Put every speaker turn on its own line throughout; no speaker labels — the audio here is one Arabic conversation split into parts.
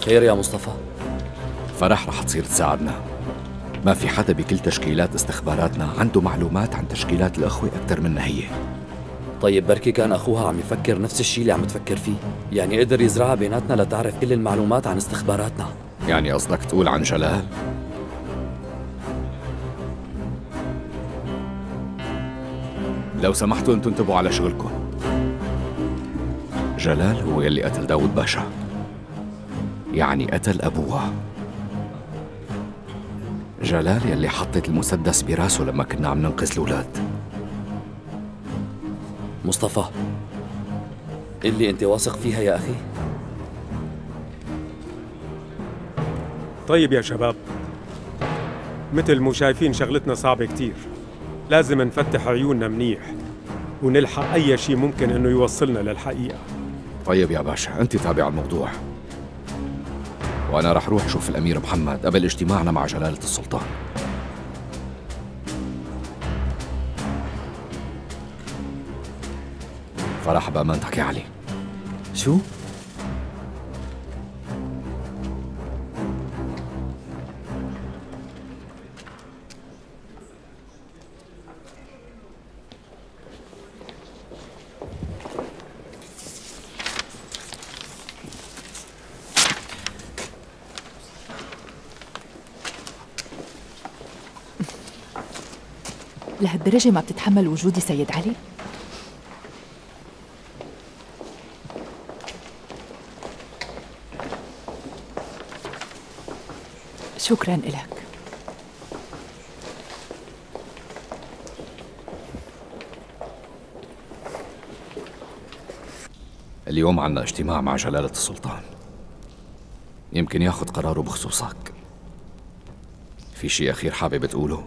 خير يا مصطفى؟
فرح رح تصير تساعدنا. ما في حدا بكل تشكيلات استخباراتنا عنده معلومات عن تشكيلات الأخوة أكثر منا هي.
طيب بركي كان أخوها عم يفكر نفس الشيء اللي عم تفكر فيه، يعني قدر يزرعها بيناتنا لتعرف كل المعلومات عن استخباراتنا.
يعني قصدك تقول عن جلال؟ لو سمحتوا انتوا انتبهوا على شغلكم. جلال هو يلي قتل داود باشا، يعني قتل أبوها. جلال يلي حطت المسدس براسه لما كنا عم ننقذ الأولاد.
مصطفى، اللي انت واثق فيها يا أخي؟
طيب يا شباب، مثل مو شايفين شغلتنا صعبة كتير، لازم نفتح عيوننا منيح ونلحق أي شيء ممكن إنه يوصلنا للحقيقة.
طيب يا باشا، أنت تابع الموضوع، وأنا رح روح شوف الأمير محمد قبل اجتماعنا مع جلالة السلطان. فرح بأمانتك يا علي.
شو؟
لهالدرجة ما بتتحمل وجودي سيد علي؟ شكراً إلك.
اليوم عنا اجتماع مع جلالة السلطان، يمكن ياخذ قراره بخصوصك. في شيء أخير حابب تقوله؟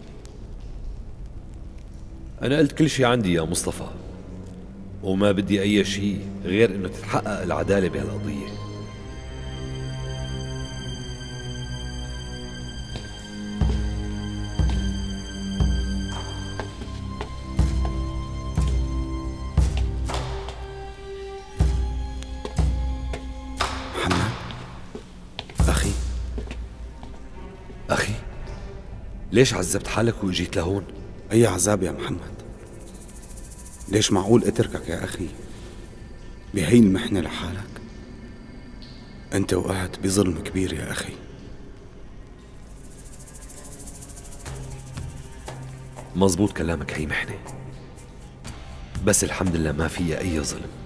أنا قلت كل شيء عندي يا مصطفى، وما بدي أي شيء غير إنه تتحقق العدالة بهالقضية.
محمد،
أخي، ليش عذبت حالك وإجيت لهون؟
أي عذاب يا محمد؟ ليش معقول اتركك يا أخي بهي المحنة لحالك؟ أنت وقعت بظلم كبير يا أخي.
مزبوط كلامك، هي محنة، بس الحمد لله ما فيها أي ظلم.